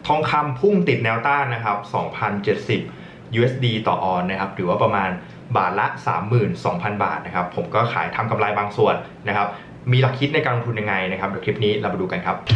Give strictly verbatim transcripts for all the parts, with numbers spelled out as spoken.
ทองคำพุ่งติดแนวต้านนะครับ สองพันเจ็ดสิบ ยู เอส ดี ต่อออนนะครับหรือว่าประมาณบาทละ สามหมื่นสองพัน บาทนะครับผมก็ขายทำกำไรบางส่วนนะครับมีหลักคิดในการลงทุนยังไงนะครับเดี๋ยวคลิปนี้เรามาดูกันครับ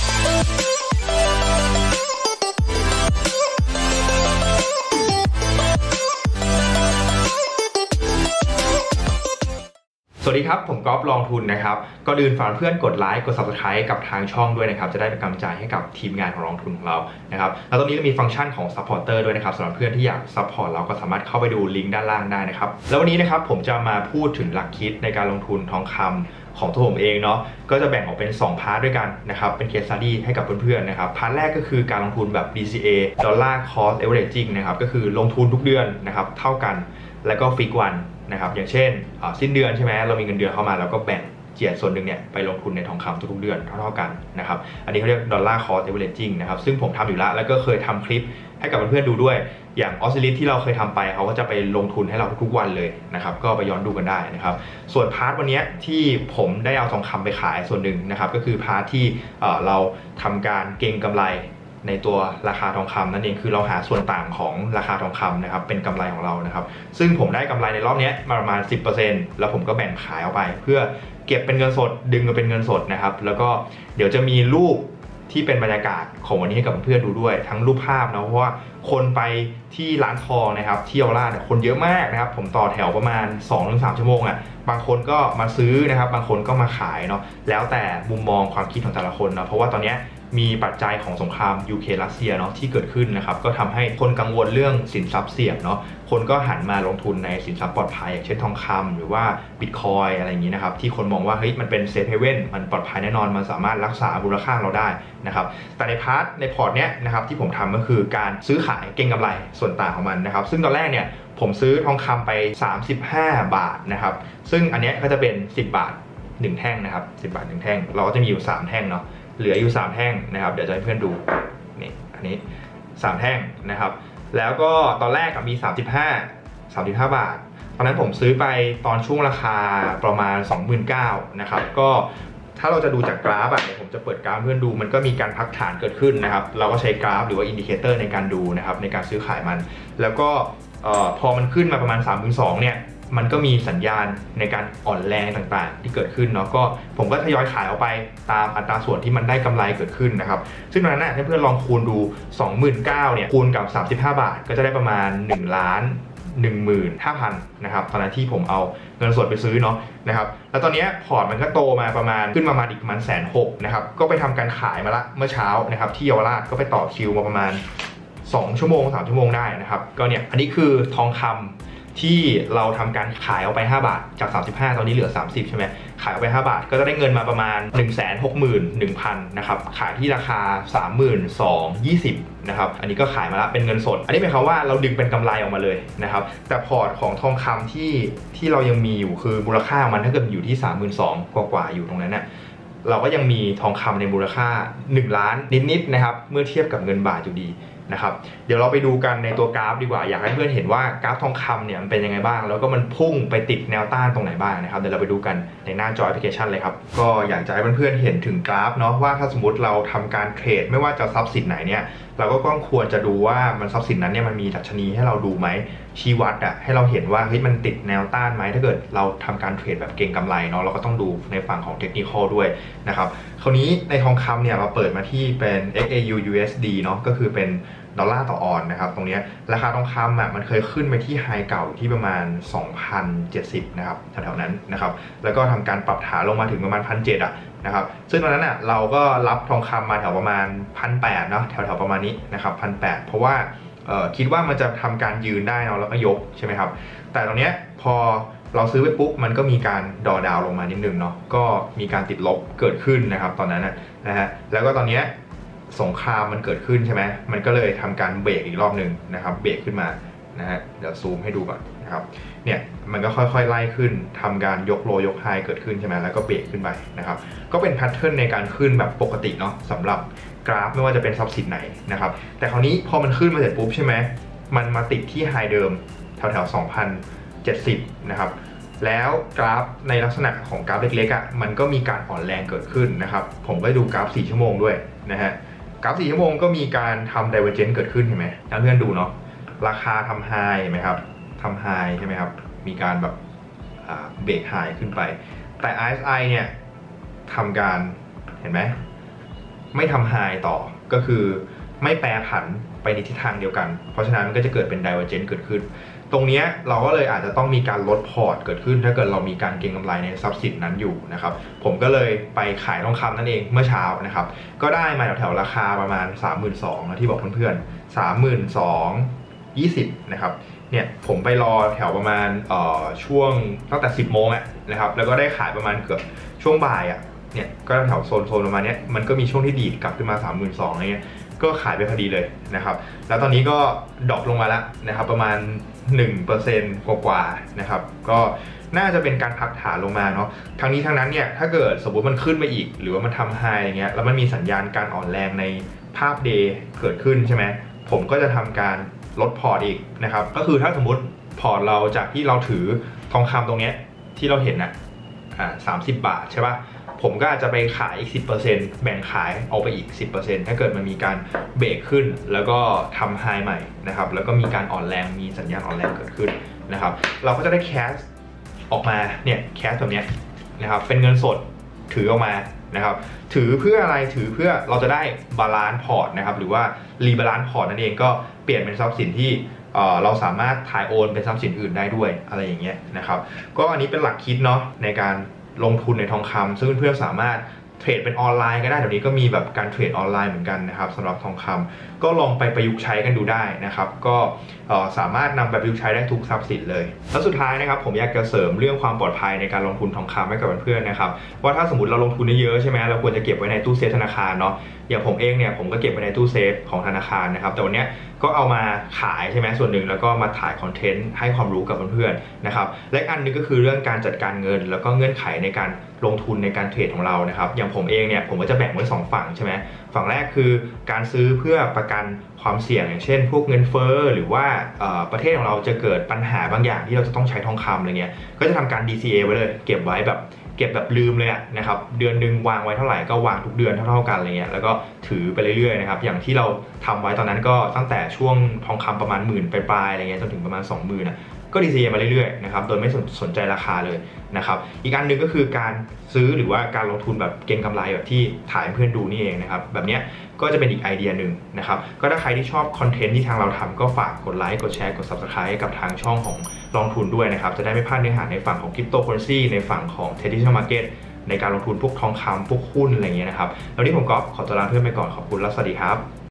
สวัสดีครับผมก๊อฟลองทุนนะครับก็ดื่นฝากเพื่อนกดไลค์กด ซับสไครบ์ กับทางช่องด้วยนะครับจะได้เป็นกำลังใจให้กับทีมงานของลองทุนของเรานะครับแล้วตรงนี้เรามีฟังก์ชันของ ซัพพอร์เตอร์ ด้วยนะครับสำหรับเพื่อนที่อยากซัพพอร์ตเราก็สามารถเข้าไปดูลิงก์ด้านล่างได้นะครับแล้ววันนี้นะครับผมจะมาพูดถึงหลักคิดในการลงทุนทองคำของตัวผมเองเนาะก็จะแบ่งออกเป็นสองพาร์ทด้วยกันนะครับเป็นเคสสตั๊ดดี้ให้กับเพื่อนๆนะครับพาร์ทแรกก็คือการลงทุนแบบ ดี ซี เอ Dollar Cost Averaging นะครับก็คือลงทุนทุกเดือนนะครับเท่ากันแล้วก็ฟิกวันนะครับอย่างเช่นสิ้นเดือนใช่ไหมเรามีเงินเดือนเข้ามาแล้วก็แบ่งเจียดส่วนหนึ่งเนี่ยไปลงทุนในทองคำทุกๆเดือนเท่าๆกันนะครับอันนี้เขาเรียก Dollar Cost Averaging นะครับซึ่งผมทำอยู่แล้วแล้วก็เคยทำคลิปให้กับเพื่อนๆดูด้วยอย่างออสซิลิสที่เราเคยทำไปเขาก็จะไปลงทุนให้เราทุกๆวันเลยนะครับก็ไปย้อนดูกันได้นะครับส่วนพาร์ทวันนี้ที่ผมได้เอาทองคำไปขายส่วนหนึ่งนะครับก็คือพาร์ทที่เราทำการเก็งกำไรในตัวราคาทองคำนั่นเองคือเราหาส่วนต่างของราคาทองคำนะครับเป็นกำไรของเรานะครับซึ่งผมได้กำไรในรอบนี้มาประมาณ สิบเปอร์เซ็นต์ แล้วผมก็แบ่งขายออกไปเพื่อเก็บเป็นเงินสดดึงมาเป็นเงินสดนะครับแล้วก็เดี๋ยวจะมีรูปที่เป็นบรรยากาศของวันนี้ให้กับเพื่อนดูด้วยทั้งรูปภาพนะเพราะว่าคนไปที่ร้านทองนะครับที่เยาวราชคนเยอะมากนะครับผมต่อแถวประมาณ สองถึงสาม ชั่วโมงอ่ะบางคนก็มาซื้อนะครับบางคนก็มาขายเนาะแล้วแต่มุมมองความคิดของแต่ละคนนะเพราะว่าตอนนี้มีปัจจัยของสงครามยูเครนรัสเซียเนาะที่เกิดขึ้นนะครับก็ทำให้คนกังวลเรื่องสินทรัพย์เสี่ยงเนาะคนก็หันมาลงทุนในสินทรัพย์ปลอดภัยอย่างเช่นทองคำหรือว่าบิตคอยอะไรอย่างนี้นะครับที่คนมองว่าเฮ้ยมันเป็นเซฟเฮเว่นมันปลอดภัยแน่นอนมันสามารถรักษามูลค่าเราได้นะครับแต่ในพาร์ทในพอร์ตเนี้ยนะครับที่ผมทำก็คือการซื้อขายเก็งกำไรส่วนต่างของมันนะครับซึ่งตอนแรกเนี่ยผมซื้อทองคำไปสามสิบห้าบาทนะครับซึ่งอันเนี้ยก็จะเป็นสิบบาทหนึ่งแท่งนะครับสิบบาทหนึ่งแท่งเราก็จะมีอยู่สามแท่งเนาะเหลืออยู่สามแท่งนะครับเดี๋ยวจะให้เพื่อนดูนี่อันนี้สามแท่งนะครับแล้วก็ตอนแรกมีสามสิบห้า สามสิบห้าบาทตอนนั้นผมซื้อไปตอนช่วงราคาประมาณ สองหมื่นเก้าพัน นะครับก็ถ้าเราจะดูจากกราฟอ่ะเดี๋ยวผมจะเปิดกราฟเพื่อนดูมันก็มีการพักฐานเกิดขึ้นนะครับเราก็ใช้กราฟหรือว่าอินดิเคเตอร์ในการดูนะครับในการซื้อขายมันแล้วก็พอมันขึ้นมาประมาณ สามหมื่นสองพัน เนี่ยมันก็มีสัญญาณในการอ่อนแรงต่างๆที่เกิดขึ้นเนาะก็ผมก็ทยอยขายออกไปตามอัตราส่วนที่มันได้กำไรเกิดขึ้นนะครับซึ่งตอนนั้นให้เพื่อนลองคูณดู สองหมื่นเก้าพัน เนี่ยคูณกับสามสิบห้าบาทก็จะได้ประมาณหนึ่งล้านหนึ่งหมื่นห้าพัน นะครับตอนนั้นที่ผมเอาเงินสดไปซื้อเนาะนะครับแล้วตอนนี้พอร์ตมันก็โตมาประมาณขึ้นมาประมาณอีกประมาณแสนหกนะครับก็ไปทำการขายมาละเมื่อเช้านะครับที่เยาวราชก็ไปต่อคิวมาประมาณสองชั่วโมงสามชั่วโมงได้นะครับก็เนี่ยอันนี้คือทองคำที่เราทำการขายออกไปห้าบาทจากสามสิบห้าตอนนี้เหลือสามสิบใช่ไหมขายออกไปห้าบาทก็จะได้เงินมาประมาณ หนึ่งแสนหกหมื่นหนึ่งพัน นะครับขายที่ราคา สามหมื่นสองพันยี่สิบ นะครับอันนี้ก็ขายมาแล้วเป็นเงินสดอันนี้หมายความว่าเราดึงเป็นกำไรออกมาเลยนะครับแต่พอร์ตของทองคำที่ที่เรายังมีอยู่คือมูลค่ามันถ้าเกิดอยู่ที่ สามหมื่นสองพัน กว่าๆอยู่ตรงนั้นน่ะเราก็ยังมีทองคำในมูลค่าหนึ่งล้านนิดๆนะครับเมื่อเทียบกับเงินบาทอยู่ดีนะครับเดี๋ยวเราไปดูกันในตัวกราฟดีกว่าอยากให้เพื่อนเห็นว่ากราฟทองคำเนี่ยมันเป็นยังไงบ้างแล้วก็มันพุ่งไปติดแนวต้านตรงไหนบ้างนะครับเดี๋ยวเราไปดูกันในหน้าจอแอปพลิเคชันเลยครับก็อยากจะให้เพื่อนๆเห็นถึงกราฟเนาะว่าถ้าสมมติเราทำการเทรดไม่ว่าจะทรัพย์สินไหนเนี่ยเราก็ต้องควรจะดูว่ามันทรัพย์สินนั้นเนี่ยมันมีดัชนีให้เราดูไหมชี้วัดอะให้เราเห็นว่าเฮ้ยมันติดแนวต้านไหมถ้าเกิดเราทำการเทรดแบบเก็งกำไรเนาะเราก็ต้องดูในฝั่งของเทคนิคอลด้วยนะครับคราวนี้ในทองคำเนี่ยเราเปิดมาที่เป็น เอ็กซ์ เอ ยู ยู เอส ดี เนาะก็คือเป็นดอลลาร์ต่อออนนะครับตรงนี้ราคาทองคำอ่ะมันเคยขึ้นไปที่ไฮเก่าที่ประมาณ สองพันเจ็ดสิบ นะครับแถวๆนั้นนะครับแล้วก็ทำการปรับฐานลงมาถึงประมาณ หนึ่งพันเจ็ดร้อย อ่ะนะครับซึ่งตอนนั้นอ่ะเราก็รับทองคำมาแถวประมาณ หนึ่งพันแปดร้อย เนาะแถวๆประมาณนี้นะครับ หนึ่งพันแปดร้อย เพราะว่าคิดว่ามันจะทำการยืนได้เนาะแล้วก็ยกใช่ไหมครับแต่ตรงนี้พอเราซื้อไปปุ๊บมันก็มีการดอดาวลงมานิดนึงเนาะก็มีการติดลบเกิดขึ้นนะครับตอนนั้นนะฮะแล้วก็ตอนนี้สงครามมันเกิดขึ้นใช่ไหมมันก็เลยทำการเบรกอีกรอบหนึ่งนะครับเบรกขึ้นมานะฮะเดี๋ยวซูมให้ดูก่อนนะครับเนี่ยมันก็ค่อยๆไล่ขึ้นทำการยกโลยกไฮเกิดขึ้นใช่ไหมแล้วก็เบรกขึ้นไปนะครับก็เป็นแพทเทิร์นในการขึ้นแบบปกติเนาะสำหรับกราฟไม่ว่าจะเป็นทรัพย์สินไหนนะครับแต่คราวนี้พอมันขึ้นมาเสร็จปุ๊บใช่ไหมมันมาติดที่ไฮเดิมแถวๆ สองพันเจ็ดสิบ นะครับแล้วกราฟในลักษณะของกราฟเล็กๆอ่ะมันก็มีการอ่อนแรงเกิดขึ้นนะครับผมก็ดูกราฟสี่ชั่วโมงด้วยนะฮะกราฟสี่ชั่วโมงก็มีการทำ divergence เกิดขึ้นเห็นไหมเพื่อนๆดูเนาะราคาทำ high เห็นไหมครับทำ high ใช่ไหมครับมีการแบบเบรก high ขึ้นไปแต่ อาร์ เอส ไอ เนี่ยทำการเห็นไหมไม่ทำ high ต่อก็คือไม่แปรผันไปในทิศทางเดียวกันเพราะฉะนั้นมันก็จะเกิดเป็น divergence เกิดขึ้นตรงนี้เราก็เลยอาจจะต้องมีการลดพอร์ตเกิดขึ้นถ้าเกิดเรามีการเก็งกำไรในทรัพย์สินนั้นอยู่นะครับผมก็เลยไปขายทองคำนั่นเองเมื่อเช้านะครับก็ได้มาแถวๆราคาประมาณ สามหมื่นสองพัน ที่บอกเพื่อนๆ สามหมื่นสองพันยี่สิบ นะครับเนี่ยผมไปรอแถวประมาณเอ่อช่วงตั้งแต่สิบโมงอะนะครับแล้วก็ได้ขายประมาณเกือบช่วงบ่ายอะเนี่ยก็แถวโซนโซนประมาณนี้มันก็มีช่วงที่ดีดกลับขึ้นมา สามหมื่นสองพัน อะไรเงี้ยก็ขายไปพอดีเลยนะครับแล้วตอนนี้ก็ดรอปลงมาแล้วนะครับประมาณ หนึ่งเปอร์เซ็นต์ กว่าๆนะครับก็น่าจะเป็นการพักฐานลงมาเนาะทั้งนี้ทั้งนั้นเนี่ยถ้าเกิดสมมติมันขึ้นมาอีกหรือว่ามันทำไฮอะไรเงี้ยแล้วมันมีสัญญาณการอ่อนแรงในภาพเดย์เกิดขึ้นใช่ไหมผมก็จะทำการลดพอร์ตอีกนะครับก็คือถ้าสมมติพอร์ตเราจากที่เราถือทองคำตรงเนี้ยที่เราเห็นนะอ่าสามสิบบาทใช่ป่ะผมก็อาจจะไปขายอีก สิบเปอร์เซ็นต์ แบ่งขายเอาไปอีก สิบเปอร์เซ็นต์ ถ้าเกิดมันมีการเบรกขึ้นแล้วก็ทำไฮใหม่นะครับแล้วก็มีการอ่อนแรงมีสัญญาณอ่อนแรงเกิดขึ้นนะครับเราก็จะได้แคชออกมาเนี่ยแคชแบบนี้นะครับเป็นเงินสดถือออกมานะครับถือเพื่ออะไรถือเพื่อเราจะได้บาลานซ์พอร์ตนะครับหรือว่ารีบาลานซ์พอร์ตนั่นเองก็เปลี่ยนเป็นทรัพย์สินที่เราสามารถถ่ายโอนเป็นทรัพย์สินอื่นได้ด้วยอะไรอย่างเงี้ยนะครับก็อันนี้เป็นหลักคิดเนาะในการลงทุนในทองคำซึ่งเพื่อนๆสามารถเทรดเป็นออนไลน์ก็ได้เดี๋ยวนี้ก็มีแบบการเทรดออนไลน์เหมือนกันนะครับสำหรับทองคำก็ลองไปประยุกต์ใช้กันดูได้นะครับก็สามารถนำไปประยุกต์ใช้ได้ทุกทรัพย์สินเลยแล้วสุดท้ายนะครับผมอยากจะเสริมเรื่องความปลอดภัยในการลงทุนทองคำให้กับเพื่อนๆนะครับว่าถ้าสมมติเราลงทุนเยอะใช่ไหมเราควรจะเก็บไว้ในตู้เซฟธนาคารเนาะอย่างผมเองเนี่ยผมก็เก็บไว้ในตู้เซฟของธนาคารนะครับแต่วันนี้ก็เอามาขายใช่ไหมส่วนหนึ่งแล้วก็มาถ่ายคอนเทนต์ให้ความรู้กับเพื่อนๆนะครับและอันนึงก็คือเรื่องการจัดการเงินแล้วก็เงื่อนไขในการลงทุนในการเทรดของเรานะครับอย่างผมเองเนี่ยผมก็จะแบ่งไว้สองฝั่งใช่ไหมฝั่งแรกคือการซื้อเพื่อประกันความเสี่ยงอย่างเช่นพวกเงินเฟ้อหรือว่าประเทศของเราจะเกิดปัญหาบางอย่างที่เราจะต้องใช้ทองคำอะไรเงี้ยก็จะทำการ ดี ซี เอ ไว้เลยเก็บไว้แบบเก็บแบบลืมเลยนะครับเดือนหนึ่งวางไว้เท่าไหร่ก็วางทุกเดือนเท่าๆกันอะไรเงี้ยแล้วก็ถือไปเรื่อยๆนะครับอย่างที่เราทำไว้ตอนนั้นก็ตั้งแต่ช่วงทองคำประมาณหมื่นปลายๆอะไรเงี้ยจนถึงประมาณสองหมื่นนะก็ ดี ซี เอ มาเรื่อยๆนะครับโดยไม่สนใจราคาเลยนะครับอีกอันหนึ่งก็คือการซื้อหรือว่าการลงทุนแบบเก็งกำไรแบบที่ถ่ายเพื่อนดูนี่เองนะครับแบบนี้ก็จะเป็นอีกไอเดียหนึ่งนะครับก็ถ้าใครที่ชอบคอนเทนต์ที่ทางเราทำก็ฝากกดไลค์กดแชร์กด ซับสไครบ์ กับทางช่องของลงทุนด้วยนะครับจะได้ไม่พลาดเนื้อหาในฝั่งของคริปโตเคอเรนซีในฝั่งของ Traditional Market ในการลงทุนพวกทองคำพวกหุ้นอะไรเงี้ยนะครับแล้วนี้ผมก็ขอตัวลาเพื่อนไปก่อนขอบคุณและสวัสดีครับ